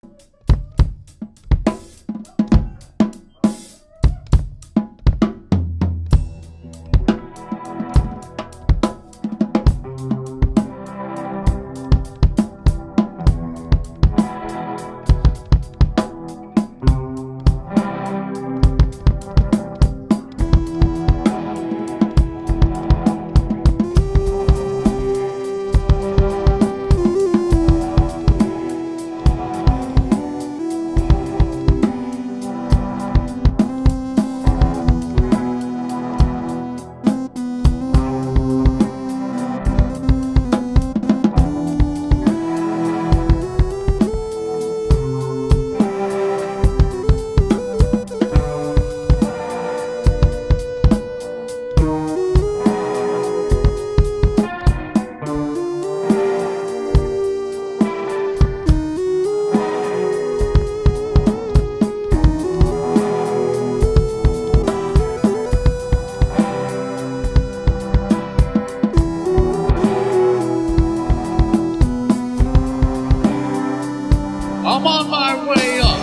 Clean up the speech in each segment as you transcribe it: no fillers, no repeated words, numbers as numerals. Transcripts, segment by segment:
I'm on my way up.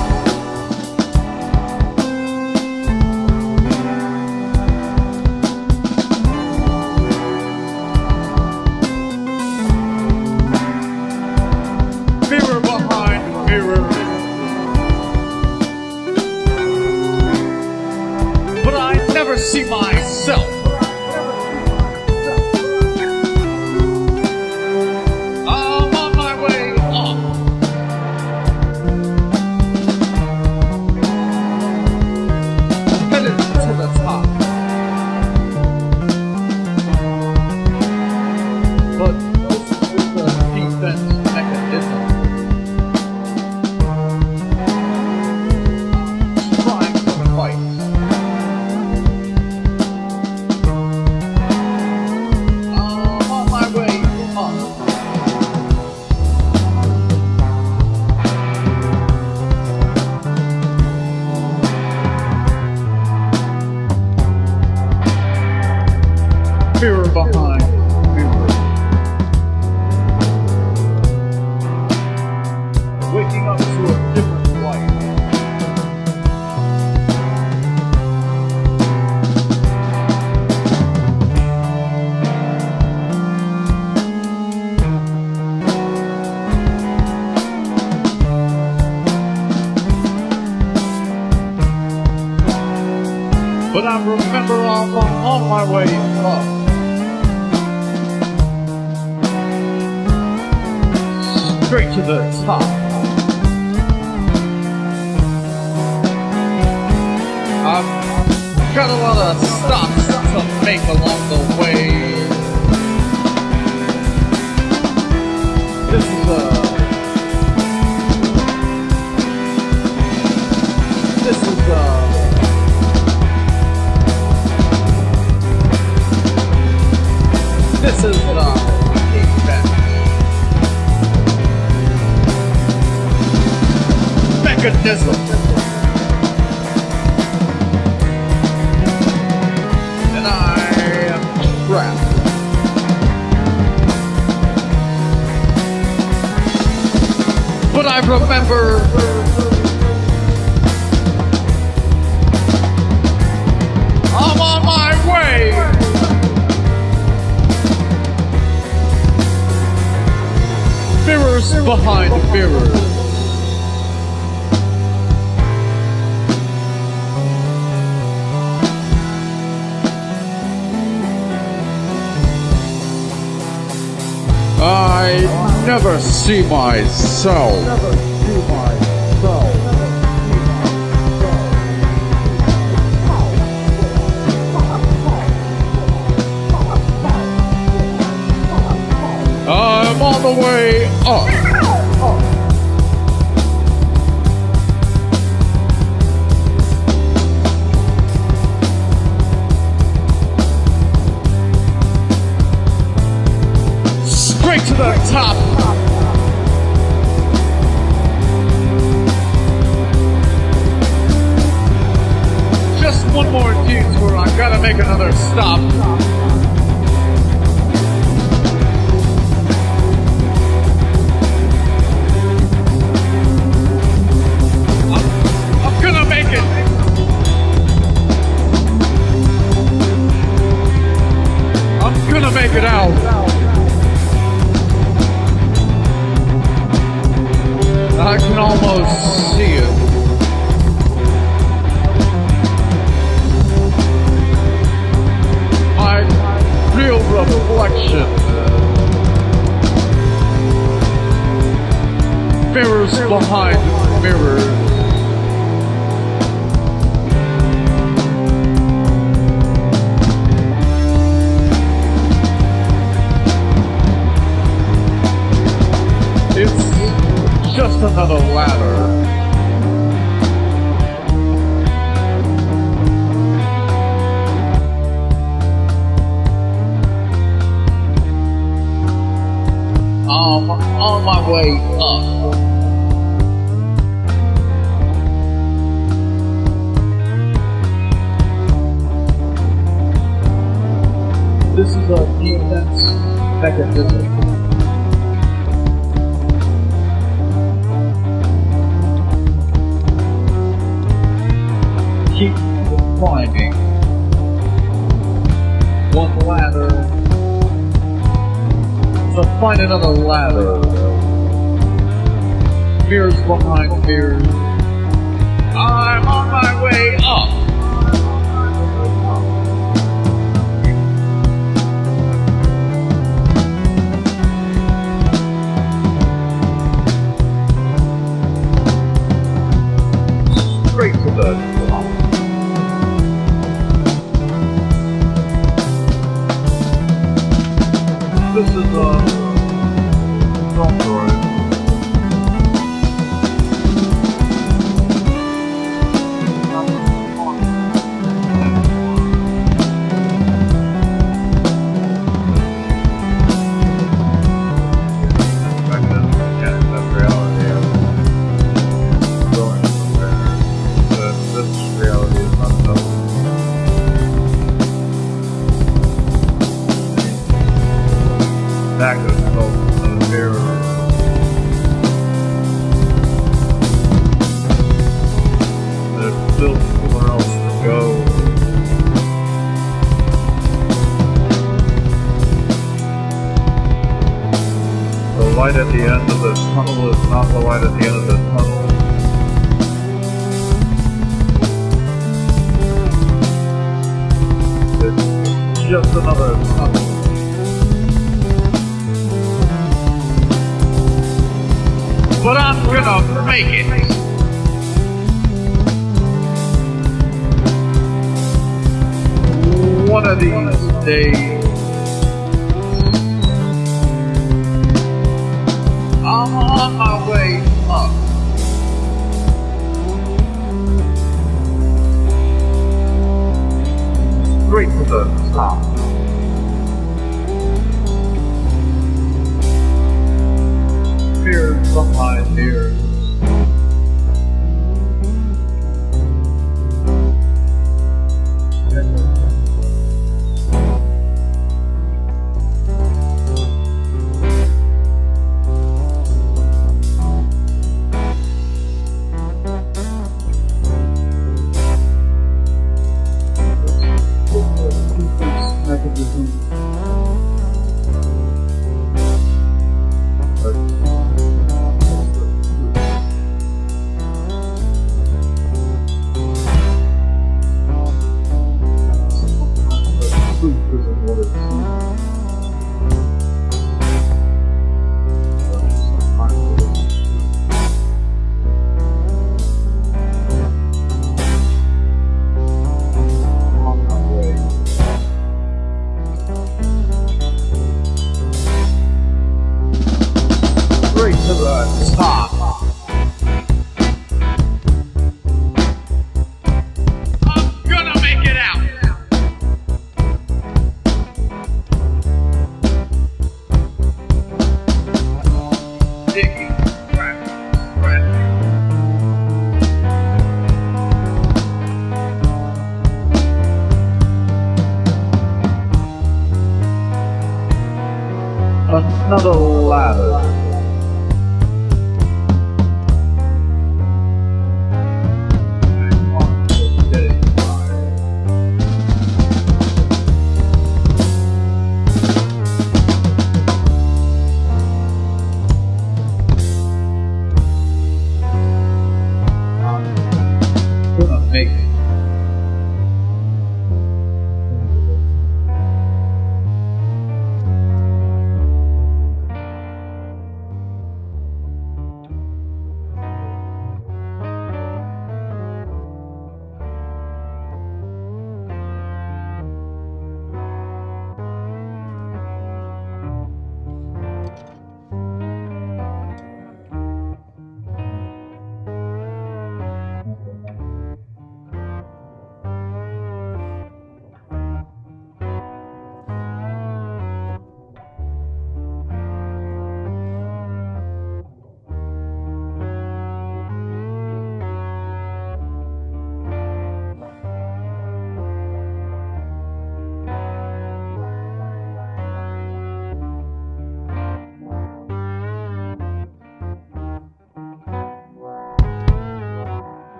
Mirror behind mirror. But I never see myself. I'm on my way up. Headed to the top. But this is just a defense mechanism. Trying to fight. I'm on my way up. Mirror behind mirror. Waking up to a different life. But I remember I'm on my way up. Straight to the top. I've got a lot of stops to make along the way. This is the event. Mechanism. And I am trapped. But I remember I'm on my way. Mirrors behind mirrors. I never see myself. I'm on the way up. Straight to the top. Just one more detour. I gotta make another stop. I can almost see it. My real reflection. Mirrors behind mirrors. It's just another ladder. I'm on my way up. This is a defense mechanism. Keep climbing. One ladder. So find another ladder. Mirrors behind mirrors. I'm on my way up. Straight to the top. This is a drop door. Back of the mirror. There's still somewhere else to go. The light at the end of the tunnel is not the light at the end of the tunnel. It's just another tunnel. But I'm gonna make it. One of these days. I'm on my way up. Straight to the top. Mirrors behind mirrors.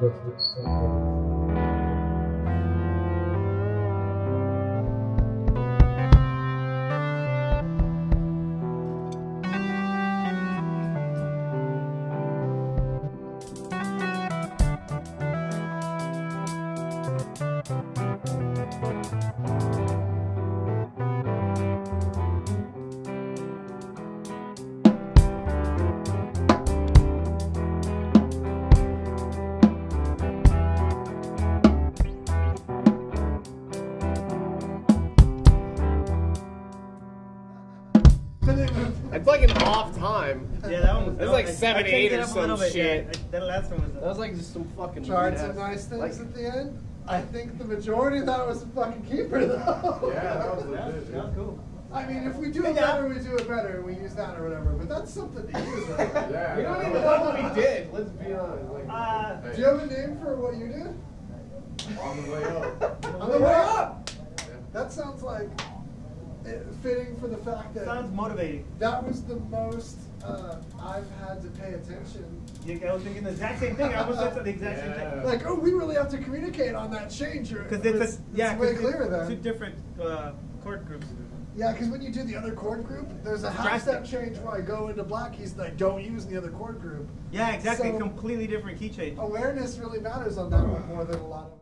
It's like an off time. Yeah, that one was. It's like 7/8 or some shit. Yeah, that last one was. That was like just some fucking. Tried weird some ass- nice things like- at the end. I think the majority of that was a fucking keeper, though. Yeah, that was That legit. was cool. I mean, if we do it better, we do it better. We use that or whatever. But that's something to use, right? Yeah. We don't even know what we did. Let's be honest. Like, Do you have a name for what you did? On the way up. On the way up! That sounds like fitting for the fact that Sounds motivating. that was the most I've had to pay attention. Yeah, I was thinking the exact same thing. I was at the exact same Yeah. thing. Like, oh, we really have to communicate on that change. Because it's way clearer then. two different chord groups. Yeah, because when you do the other chord group, there's a half Drastic. step change where I go into black keys that I don't use in the other chord group. Yeah, exactly. So- Completely different key change. Awareness really matters on that one more than a lot of